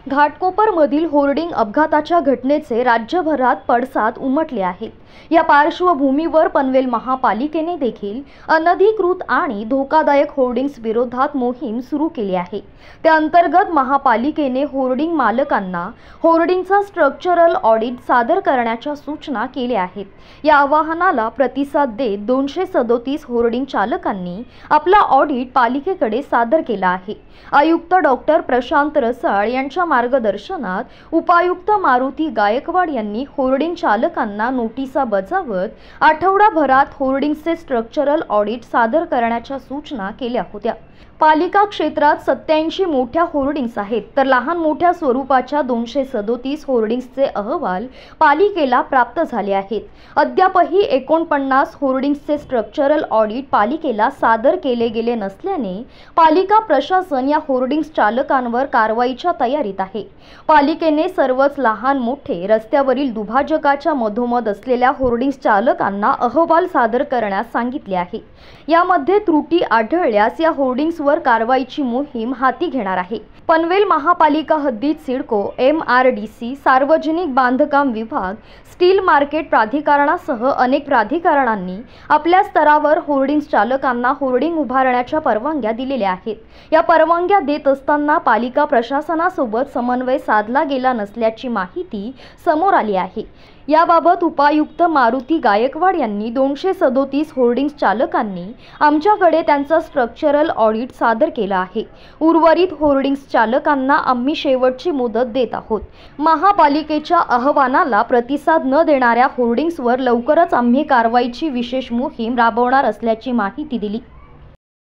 घाटकोपरमधील hoarding अपघाताच्या घटनेचे राज्यभरात पडसाद उमटले आहेत। या पार्श्वभूमीवर पनवेल महापालिकेने देखील अनधिकृत आणि धोकादायक होर्डिंग्स विरोधात मोहीम सुरू केली आहे। त्या अंतर्गत महापालिकेने होर्डिंग मालकांना होर्डिंगचा स्ट्रक्चरल ऑडिट सादर करण्याच्या सूचना केल्या आहेत। या आवाहनाला प्रतिसाद देत 237 होर्डिंग चालकांनी आपला ऑडिट पालिकेकडे सादर केला आहे। आयुक्त डॉक्टर प्रशांत रसाळ यांच्या मार्गदर्शनात उपायुक्त मारुती गायकवाड यांनी होर्डिंग चालकांना नोटिसा बजावत आठवडाभरात होर्डिंगचे स्ट्रक्चरल ऑडिट सादर करण्याच्या सूचना केल्या होत्या। पालिका क्षेत्रात 87 मोठ्या होर्डिंग्स आहेत, तर लहान मोठ्या स्वरूपाच्या 237 होर्डिंग्सचे अहवाल पालिकेला प्राप्त झाले आहेत। अद्यापही 49 होर्डिंग्सचे स्ट्रक्चरल ऑडिट पालिकेला सादर केले गेले नसल्याने पालिका प्रशासन या होर्डिंग्स चालकांवर कारवाईच्या तयारीत आहे। पालिकेने सर्वच लहान मोठे रस्त्यावरील दुभाजकाच्या मधोमध असलेल्या होर्डिंग्स चालकांना अहवाल सादर करण्यास सांगितले आहे। यामध्ये त्रुटी आढळल्यास या होर्डिंग्सवर कारवाईची मोहीम हाती घेणार आहे। पनवेल महापालिका हद्दीत सिडको, MRDC, सार्वजनिक बांधकाम विभाग, स्टील मार्केट प्राधिकरणासह अनेक प्राधिकरणांनी आपल्या स्तरावर होर्डिंग्स चालकांना होर्डिंग उभारण्याच्या परवानग्या दिलेल्या आहेत। या परवानग्या देत असताना पालिका प्रशासनासोबत समन्वय साधला गेला नसल्याची माहिती समोर आली आहे। याबाबत उपायुक्त मारुती गायकवाड यांनी 237 होर्डिंग्स चालकांनी आमच्याकडे त्यांचा स्ट्रक्चरल ऑडिट सादर केला आहे। उर्वरित होर्डिंग्स चालकांना आम्ही शेवटची मुदत देत आहोत। महापालिकेच्या आवाहनाला प्रतिसाद न देणाऱ्या होर्डिंग्सवर लवकरच आम्ही कारवाईची विशेष मोहीम राबवणार असल्याची माहिती दिली।